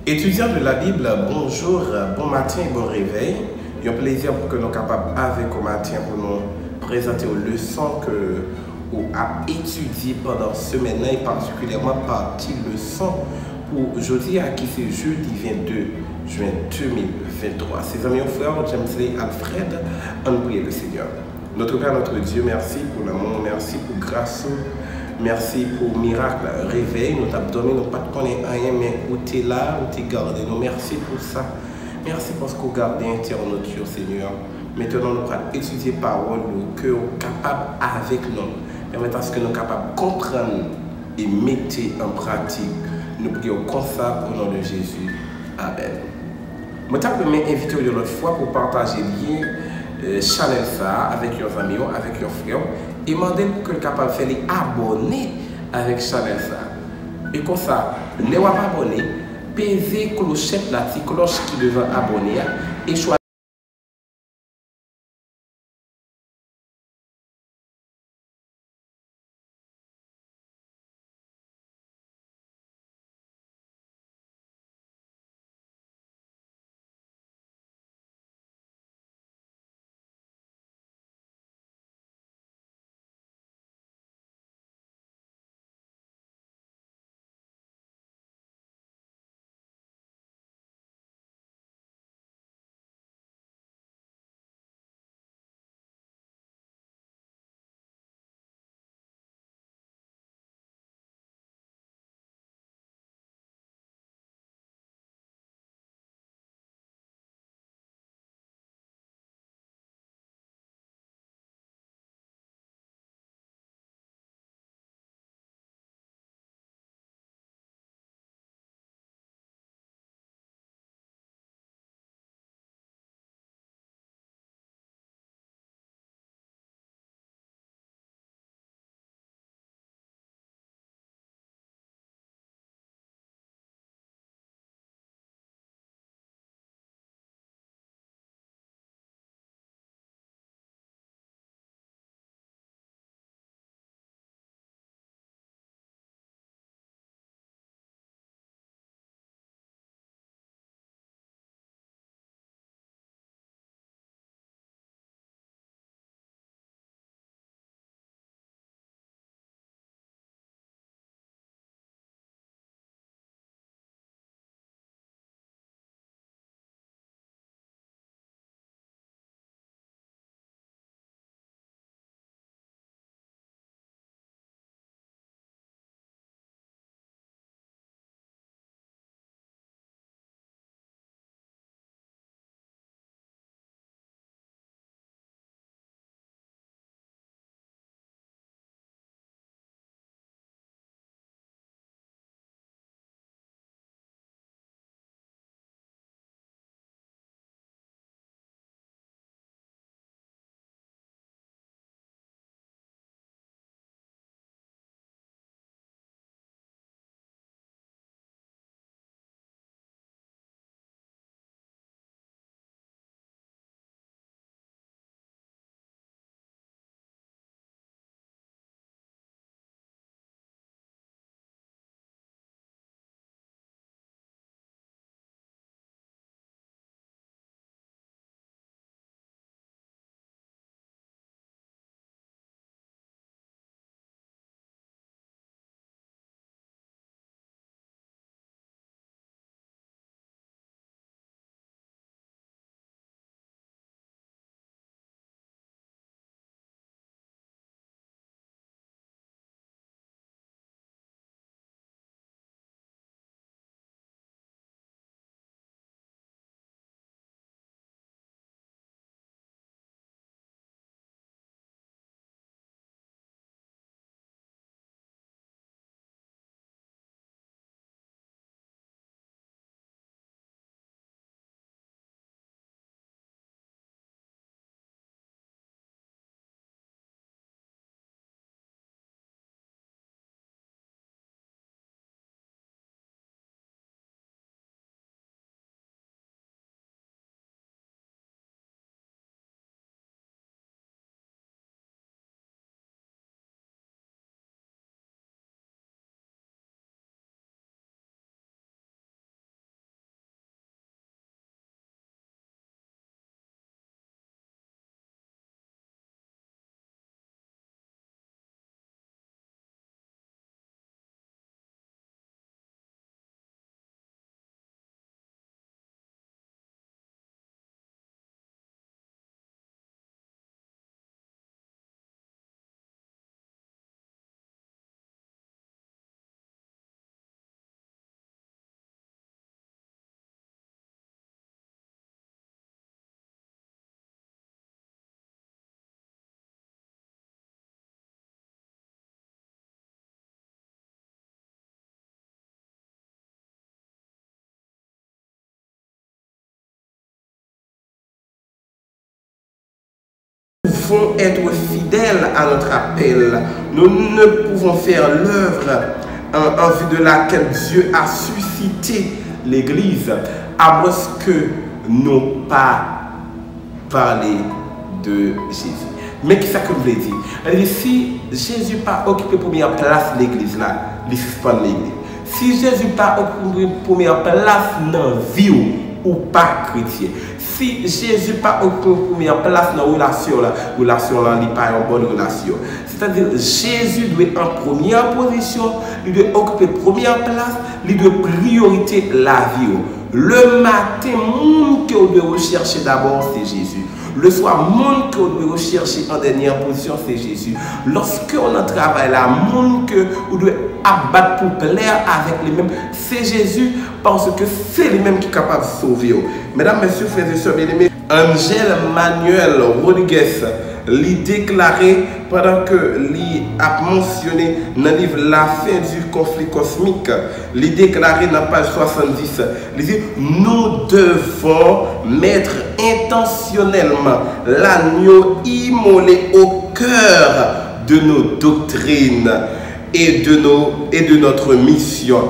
Étudiants de la Bible, bonjour, bon matin et bon réveil. Il y a un plaisir pour que nous soyons capables avec au matin pour nous présenter aux leçons que nous avons étudiées pendant ce semaine et particulièrement partie leçon pour aujourd'hui à qui c'est jeudi 22 juin 2023. Ses amis et frères, James et Alfred, on prie le Seigneur. Notre Père, notre Dieu, merci pour l'amour, merci pour grâce. Merci pour miracle, réveil. Nous t'avons donné, nous pas de connaître rien, mais où tu es là, où tu es gardé. Nous merci pour ça. Merci parce que vous gardez internaute, Seigneur. Maintenant, nous allons étudier parole, que nous sommes capables avec nous. Permettez à ce que nous sommes capables de comprendre et mettre en pratique. Nous prions comme ça au nom de Jésus. Amen. Je t'ai invité une autre fois pour partager le channel ça avec vos amis, avec vos frères. Et demander pour que le capable de faire les abonner avec channel ça. Et comme ça, ne pas abonner, peser clochette la petite cloche qui devant abonner et choisir devons être fidèles à notre appel. Nous ne pouvons faire l'œuvre en vue de laquelle Dieu a suscité l'Église, à moins que nous pas parler de Jésus. Mais qui ça que vous voulez dire? Si Jésus pas occupé première place l'Église là, il suspend l'Église. Si Jésus pas occupé première place dans la vie ou pas chrétien. Si Jésus pas occupé première place dans la relation là n'est pas une bonne relation. C'est-à-dire Jésus doit être en première position, il doit occuper première place, il doit priorité la vie. Le matin, monde que vous devez rechercher d'abord, c'est Jésus. Le soir, monde que vous devez rechercher en dernière position, c'est Jésus. Lorsque on a travail là, monde que vous devez abattre pour plaire avec les mêmes, c'est Jésus parce que c'est lui-même qui est capable de sauver. Mesdames, messieurs, frères et sœurs bien-aimés, Angel Manuel Rodriguez lui déclaré pendant que lui a mentionné dans le livre La fin du conflit cosmique, lui déclaré dans la page 70, il dit nous devons mettre intentionnellement l'agneau immolé au cœur de nos doctrines et de notre mission,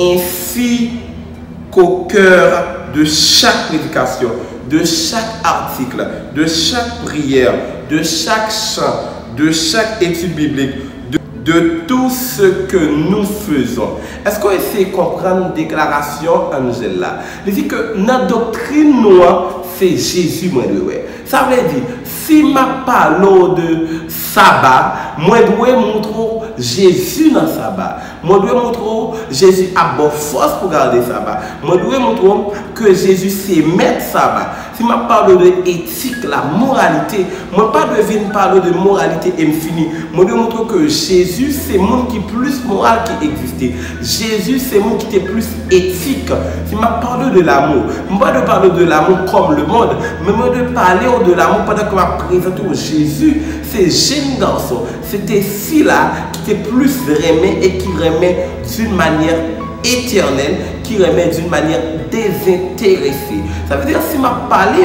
ainsi qu'au cœur de chaque prédication, de chaque article, de chaque prière, de chaque chant, de chaque étude biblique, de tout ce que nous faisons. Est-ce qu'on essaie de comprendre la déclaration Angela? Il dit que notre doctrine noire, c'est Jésus, moi, ça veut dire, si je parle de sabbat, moi, je dois montrer Jésus dans le sabbat. Moi, je dois montrer Jésus a bonne force pour garder le sabbat. Moi, je dois montrer que Jésus sait mettre sabbat. Si je parle de éthique, la moralité, moi, pas de venir parler de moralité infinie. Moi, je dois montrer que Jésus, c'est le monde qui est plus moral qui existe. Jésus, c'est le monde qui est plus éthique. Si je parle de l'amour, je ne parle pas de parler de l'amour comme le monde, mais je de parler de l'amour pendant que je présente Jésus, c'est jeune garçon, c'était fille-là qui était plus remet et qui remet d'une manière éternelle, qui remet d'une manière désintéressée. Ça veut dire si je parle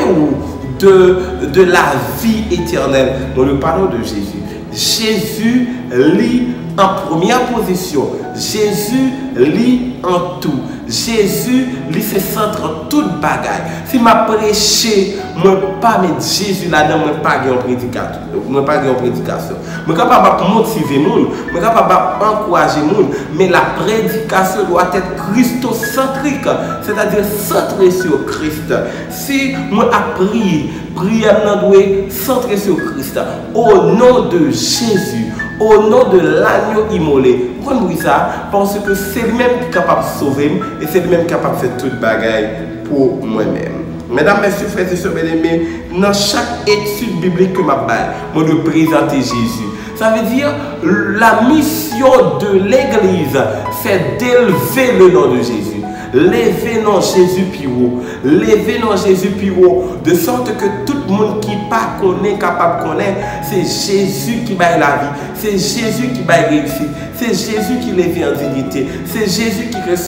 de la vie éternelle, nous parlons de Jésus. Jésus lit en première position. Jésus lit en tout. Jésus lit se centre toute bagaille. Si je prêche, je ne peux pas mettre Jésus là-dedans, je ne peux pas faire une prédication. Je ne suis capable de motiver les gens, je suis capable d'encourager les gens, mais la prédication doit être christocentrique, c'est-à-dire centrée sur Christ. Si je prie, prière doit centrer sur Christ. Au nom de Jésus, au nom de l'agneau immolé. Pourquoi nous ça? Parce que c'est lui-même qui est capable de sauver et c'est lui-même qui est capable de faire toute bagaille pour moi-même. Mesdames, messieurs, frères et sœurs bien-aimés, dans chaque étude biblique que je vais présenter Jésus. Ça veut dire la mission de l'Église, c'est d'élever le nom de Jésus. Lever non Jésus plus haut. Lever non Jésus plus haut. De sorte que tout le monde qui pas connaît, capable de connaître, c'est Jésus qui baille la vie. C'est Jésus qui baille réussite. C'est Jésus qui lève en dignité. C'est Jésus qui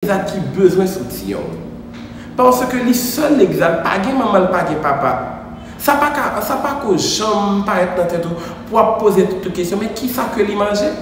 l'exact qui besoin de soutien. Parce que les seuls l'exact, pas de maman, pas de papa. Ça pas que jambe pas être dans tête pour poser toutes les questions, mais qui ça que les manger?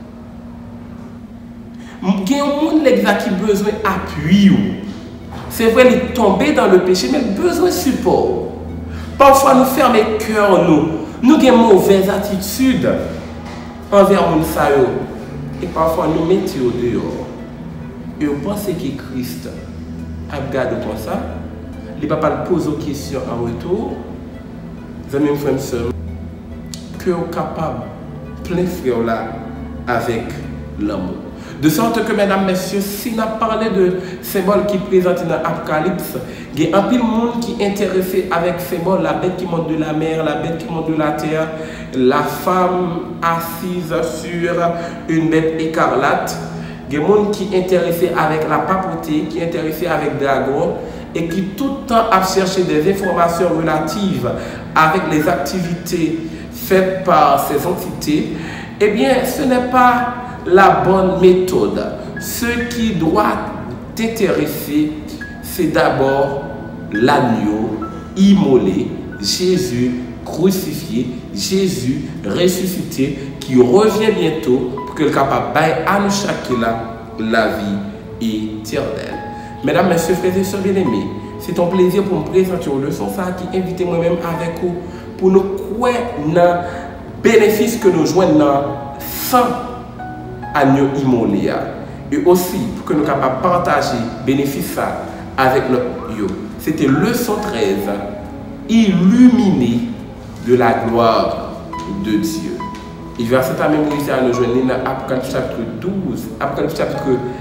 Il y a un monde l'exact qui besoin d'appui. C'est vrai, il est tombé dans le péché, mais besoin de support. Parfois, nous fermons le cœur, nous avons une mauvaise attitude envers nous. Et parfois, nous mettons dehors. Et vous pensez que Christ a regardé comme ça, il ne va pas poser des questions en retour. Vous avez frères et sœurs, que vous êtes capable plein frère là avec l'amour. De sorte que, mesdames, messieurs, si on a parlé de symboles qui présentent dans l'Apocalypse, il y a un peu de monde qui est intéressé avec ces symboles, la bête qui monte de la mer, la bête qui monte de la terre, la femme assise sur une bête écarlate. Il y a des gens qui sont intéressés avec la papauté, qui sont intéressés avec le dragon, et qui tout le temps a cherché des informations relatives avec les activités faites par ces entités. Eh bien, ce n'est pas la bonne méthode. Ce qui doit t'intéresser, c'est d'abord l'agneau immolé, Jésus crucifié, Jésus ressuscité, qui revient bientôt pour que le capable à nous chacun la vie éternelle. Mesdames, messieurs, frères et sœurs bien-aimés, c'est un plaisir pour me présenter aux leçons ça qui invite moi-même avec vous pour nous croire dans le bénéfice que nous jouons dans sans agneau immolé. Et aussi pour que nous soyons capables de partager le bénéfice avec notre yo. C'était leçon 13, illuminé de la gloire de Dieu. Et verset à même à nous joindre dans Apocalypse chapitre 12, Apocalypse chapitre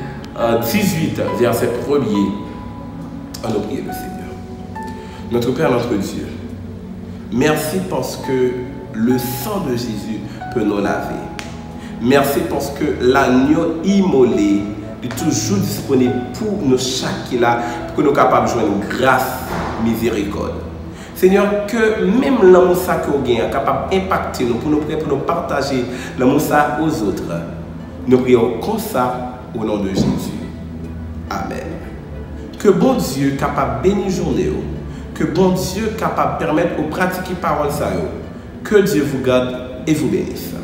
18, verset 1er. On nous prie le Seigneur. Notre Père, notre Dieu, merci parce que le sang de Jésus peut nous laver. Merci parce que l'agneau immolé est toujours disponible pour nous chaque là, pour que nous soyons capables de joindre grâce, miséricorde. Seigneur, que même l'amour que nous avons capable d'impacter nous, pour nous partager l'amour aux autres. Nous prions comme ça au nom de Jésus. Amen. Que bon Dieu capable de bénir journée, que bon Dieu capable de permettre de pratiquer parole ça. Que Dieu vous garde et vous bénisse.